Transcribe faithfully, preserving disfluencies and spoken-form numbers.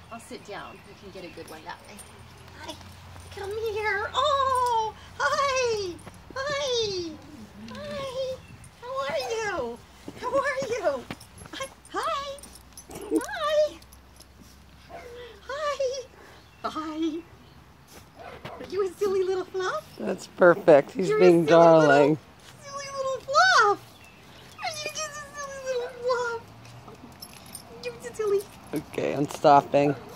I'll sit down. You can get a good one that way. Hi. Come here. Oh, hi. Hi. Hi. How are you? How are you? Hi. Hi. Hi. Hi. Hi. Are you a silly little fluff? That's perfect. He's You're being a silly darling. Little, silly little fluff. Are you just a silly little fluff? You're just silly. Okay, I'm stopping.